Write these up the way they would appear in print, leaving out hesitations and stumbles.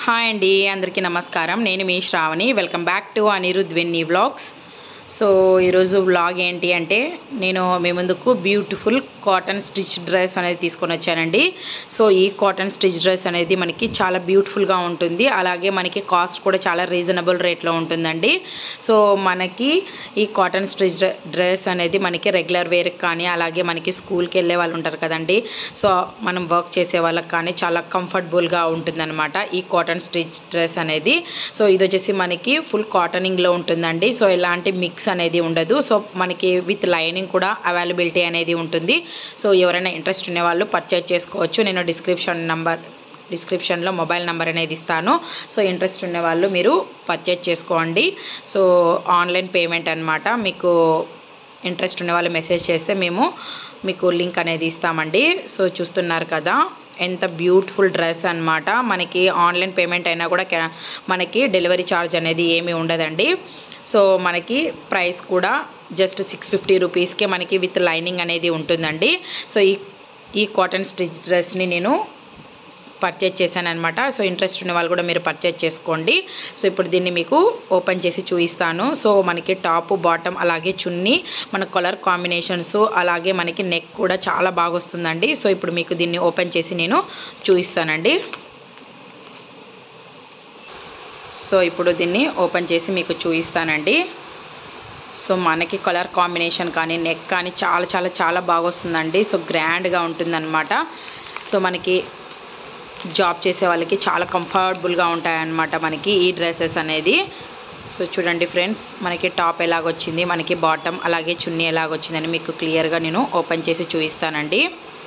Hi అండి, అందరికీ నమస్కారం. నేను మీ Shravani. Welcome back to Anirudh Venni vlogs. So ఈరోజు వ్లాగ్ ఏంటి అంటే, నేను మీ ముందుకు బ్యూటిఫుల్ కాటన్ స్టిచ్ డ్రెస్ అనేది తీసుకొని వచ్చానండి. సో ఈ కాటన్ స్టిచ్ డ్రెస్ అనేది మనకి చాలా బ్యూటిఫుల్గా ఉంటుంది, అలాగే మనకి కాస్ట్ కూడా చాలా రీజనబుల్ రేట్లో ఉంటుందండి. సో మనకి ఈ కాటన్ స్టిచ్ డ్రెస్ అనేది మనకి రెగ్యులర్ వేర్కి కానీ, అలాగే మనకి స్కూల్కి వెళ్ళే వాళ్ళు ఉంటారు కదండి, సో మనం వర్క్ చేసే వాళ్ళకి కానీ చాలా కంఫర్టబుల్గా ఉంటుందన్నమాట ఈ కాటన్ స్టిచ్ డ్రెస్ అనేది. సో ఇది వచ్చేసి మనకి ఫుల్ కాటనింగ్లో ఉంటుందండి. సో ఎలాంటి మిక్స్ అనేది ఉండదు. సో మనకి విత్ లైనింగ్ కూడా అవైలబిలిటీ అనేది ఉంటుంది. సో ఎవరైనా ఇంట్రెస్ట్ ఉన్న వాళ్ళు పర్చేజ్ చేసుకోవచ్చు. నేను డిస్క్రిప్షన్లో మొబైల్ నెంబర్ అనేది ఇస్తాను. సో ఇంట్రెస్ట్ ఉన్న వాళ్ళు మీరు పర్చేజ్ చేసుకోండి. సో ఆన్లైన్ పేమెంట్ అన్నమాట. మీకు ఇంట్రెస్ట్ ఉన్న వాళ్ళు మెసేజ్ చేస్తే మేము మీకు లింక్ అనేది ఇస్తామండి. సో చూస్తున్నారు కదా, ఎంత బ్యూటిఫుల్ డ్రెస్ అన్నమాట. మనకి ఆన్లైన్ పేమెంట్ అయినా కూడా మనకి డెలివరీ ఛార్జ్ అనేది ఏమీ ఉండదండి. సో మనకి ప్రైస్ కూడా జస్ట్ 650 రూపీస్కే మనకి విత్ లైనింగ్ అనేది ఉంటుందండి. సో ఈ కాటన్ స్టిచ్ డ్రెస్ని నేను పర్చేజ్ చేశాను అనమాట. సో ఇంట్రెస్ట్ ఉన్న వాళ్ళు కూడా మీరు పర్చేజ్ చేసుకోండి. సో ఇప్పుడు దీన్ని మీకు ఓపెన్ చేసి చూపిస్తాను. సో మనకి టాప్, బాటమ్, అలాగే చున్నీ, మన కలర్ కాంబినేషన్స్, అలాగే మనకి నెక్ కూడా చాలా బాగా వస్తుందండి. సో ఇప్పుడు మీకు దీన్ని ఓపెన్ చేసి నేను చూపిస్తానండి. సో ఇప్పుడు దీన్ని ఓపెన్ చేసి మీకు చూపిస్తానండి. సో మనకి కలర్ కాంబినేషన్ కానీ, నెక్ కానీ చాలా చాలా చాలా బాగా వస్తుందండి. సో గ్రాండ్గా ఉంటుందన్నమాట. సో మనకి జాబ్ చేసే వాళ్ళకి చాలా కంఫర్టబుల్గా ఉంటాయన్నమాట మనకి ఈ డ్రెస్సెస్ అనేది. సో చూడండి ఫ్రెండ్స్, మనకి టాప్ ఎలాగొచ్చింది, మనకి బాటమ్, అలాగే చున్నీ ఎలాగొచ్చిందని మీకు క్లియర్గా నేను ఓపెన్ చేసి చూపిస్తానండి.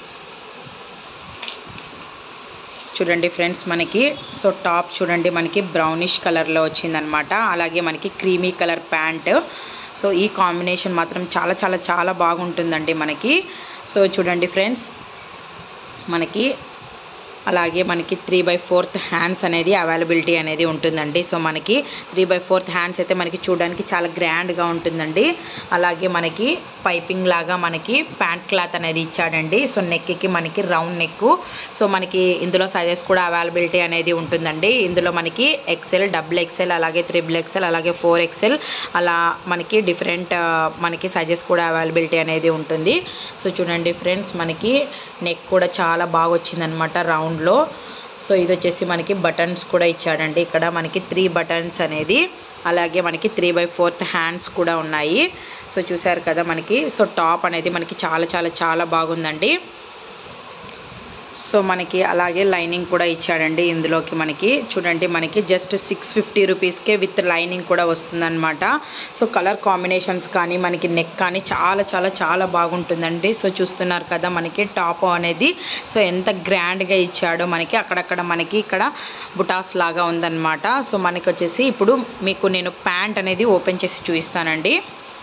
చూడండి ఫ్రెండ్స్, మనకి సో టాప్ చూడండి మనకి బ్రౌనిష్ కలర్లో వచ్చిందనమాట. అలాగే మనకి క్రీమీ కలర్ ప్యాంట్. సో ఈ కాంబినేషన్ మాత్రం చాలా చాలా చాలా బాగుంటుందండి మనకి. సో చూడండి ఫ్రెండ్స్, మనకి అలాగే మనకి 3/4 హ్యాండ్స్ అనేది అవైలబిలిటీ అనేది ఉంటుందండి. సో మనకి 3/4 హ్యాండ్స్ అయితే మనకి చూడడానికి చాలా గ్రాండ్గా ఉంటుందండి. అలాగే మనకి పైపింగ్ లాగా మనకి ప్యాంట్ క్లాత్ అనేది ఇచ్చాడండి. సో నెక్కి మనకి రౌండ్ నెక్. సో మనకి ఇందులో సైజెస్ కూడా అవైలబిలిటీ అనేది ఉంటుందండి. ఇందులో మనకి XL, XXL, అలాగే XXL, అలాగే 4XL, అలా మనకి డిఫరెంట్ మనకి సైజెస్ కూడా అవైలబిలిటీ అనేది ఉంటుంది. సో చూడండి ఫ్రెండ్స్, మనకి నెక్ కూడా చాలా బాగా వచ్చిందనమాట రౌండ్లో. సో ఇది వచ్చేసి మనకి బటన్స్ కూడా ఇచ్చాడండి. ఇక్కడ మనకి 3 బటన్స్ అనేది, అలాగే మనకి 3/4 హ్యాండ్స్ కూడా ఉన్నాయి. సో చూసారు కదా మనకి. సో టాప్ అనేది మనకి చాలా చాలా చాలా బాగుందండి. సో మనకి అలాగే లైనింగ్ కూడా ఇచ్చాడండి ఇందులోకి. మనకి చూడండి మనకి జస్ట్ 650 రూపీస్కే విత్ లైనింగ్ కూడా వస్తుందన్నమాట. సో కలర్ కాంబినేషన్స్ కానీ, మనకి నెక్ కానీ చాలా చాలా చాలా బాగుంటుందండి. సో చూస్తున్నారు కదా మనకి టాప్ అనేది సో ఎంత గ్రాండ్గా ఇచ్చాడో. మనకి అక్కడక్కడ మనకి ఇక్కడ బుటాస్ లాగా ఉందన్నమాట. సో మనకి వచ్చేసి ఇప్పుడు మీకు నేను ప్యాంట్ అనేది ఓపెన్ చేసి చూపిస్తానండి.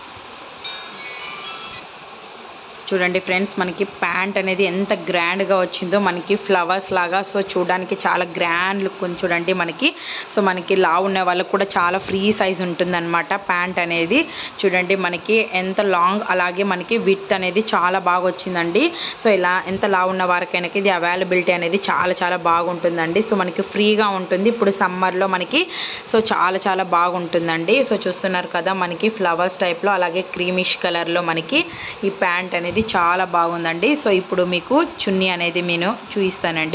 చూడండి ఫ్రెండ్స్, మనకి ప్యాంట్ అనేది ఎంత గ్రాండ్గా వచ్చిందో, మనకి ఫ్లవర్స్ లాగా. సో చూడడానికి చాలా గ్రాండ్ లుక్ ఉంది చూడండి మనకి. సో మనకి లావు ఉన్న వాళ్ళకి కూడా చాలా ఫ్రీ సైజ్ ఉంటుందన్నమాట ప్యాంట్ అనేది. చూడండి మనకి ఎంత లాంగ్, అలాగే మనకి విడ్త్ అనేది చాలా బాగా వచ్చిందండి. సో ఇలా ఎంత లావు ఉన్న వారికైనా ఇది అవైలబిలిటీ అనేది చాలా చాలా బాగుంటుందండి. సో మనకి ఫ్రీగా ఉంటుంది ఇప్పుడు సమ్మర్లో మనకి. సో చాలా చాలా బాగుంటుందండి. సో చూస్తున్నారు కదా మనకి ఫ్లవర్స్ టైప్లో, అలాగే క్రీమిష్ కలర్లో మనకి ఈ ప్యాంట్ అనేది చాలా బాగుందండి. సో ఇప్పుడు మీకు చున్నీ అనేది నేను చూపిస్తానండి.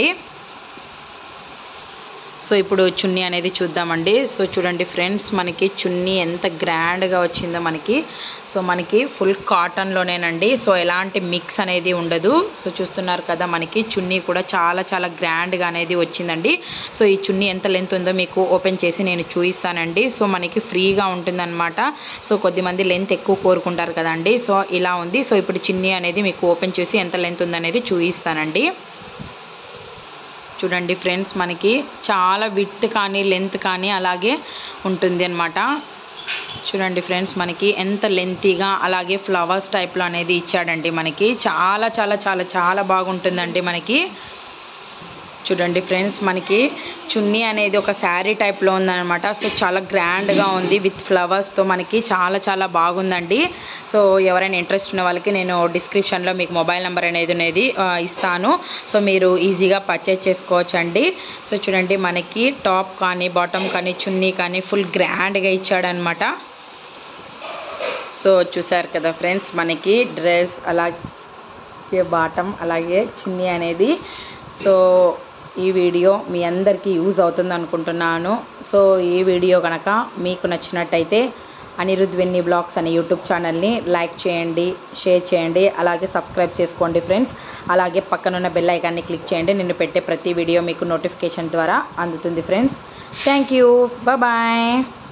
సో ఇప్పుడు చున్నీ అనేది చూద్దామండి. సో చూడండి ఫ్రెండ్స్, మనకి చున్నీ ఎంత గ్రాండ్గా వచ్చిందో మనకి. సో మనకి ఫుల్ కాటన్లోనేనండి. సో ఎలాంటి మిక్స్ అనేది ఉండదు. సో చూస్తున్నారు కదా మనకి చున్నీ కూడా చాలా చాలా గ్రాండ్గా అనేది వచ్చిందండి. సో ఈ చున్నీ ఎంత లెంత్ ఉందో మీకు ఓపెన్ చేసి నేను చూపిస్తానండి. సో మనకి ఫ్రీగా ఉంటుందన్నమాట. సో కొద్దిమంది లెంత్ ఎక్కువ కోరుకుంటారు కదండి. సో ఇలా ఉంది. సో ఇప్పుడు చున్నీ అనేది మీకు ఓపెన్ చేసి ఎంత లెంత్ ఉందనేది చూపిస్తానండి. చూడండి ఫ్రెండ్స్, మనకి చాలా విడ్త్ కానీ, లెంత్ కానీ అలాగే ఉంటుంది అన్నమాట. చూడండి ఫ్రెండ్స్, మనకి ఎంత లెంతీగా అలాగే ఫ్లవర్స్ టైప్లో అనేది ఇచ్చాడండి మనకి. చాలా చాలా చాలా చాలా బాగుంటుందండి మనకి. చూడండి ఫ్రెండ్స్, మనకి చున్నీ అనేది ఒక శారీ టైప్లో ఉందన్నమాట. సో చాలా గ్రాండ్గా ఉంది విత్ ఫ్లవర్స్తో, మనకి చాలా చాలా బాగుందండి. సో ఎవరైనా ఇంట్రెస్ట్ ఉన్న వాళ్ళకి నేను డిస్క్రిప్షన్లో మీకు మొబైల్ నెంబర్ అనేది ఇస్తాను. సో మీరు ఈజీగా పర్చేజ్ చేసుకోవచ్చండి. సో చూడండి, మనకి టాప్ కానీ బాటమ్ కానీ చున్నీ కానీ ఫుల్ గ్రాండ్గా ఇచ్చాడనమాట. సో చూసారు కదా ఫ్రెండ్స్, మనకి డ్రెస్ అలాగే బాటమ్ అలాగే చున్నీ అనేది. సో ఈ వీడియో మీ అందరికీ యూజ్ అవుతుంది అనుకుంటున్నాను. సో ఈ వీడియో కనుక మీకు నచ్చినట్టయితే అనిరుద్ వెన్నీ బ్లాగ్స్ అనే యూట్యూబ్ ఛానల్ని లైక్ చేయండి, షేర్ చేయండి, అలాగే సబ్స్క్రైబ్ చేసుకోండి ఫ్రెండ్స్. అలాగే పక్కనున్న బెల్ ఐకాన్ని క్లిక్ చేయండి. నేను పెట్టే ప్రతి వీడియో మీకు నోటిఫికేషన్ ద్వారా అందుతుంది ఫ్రెండ్స్. Thank you, bye.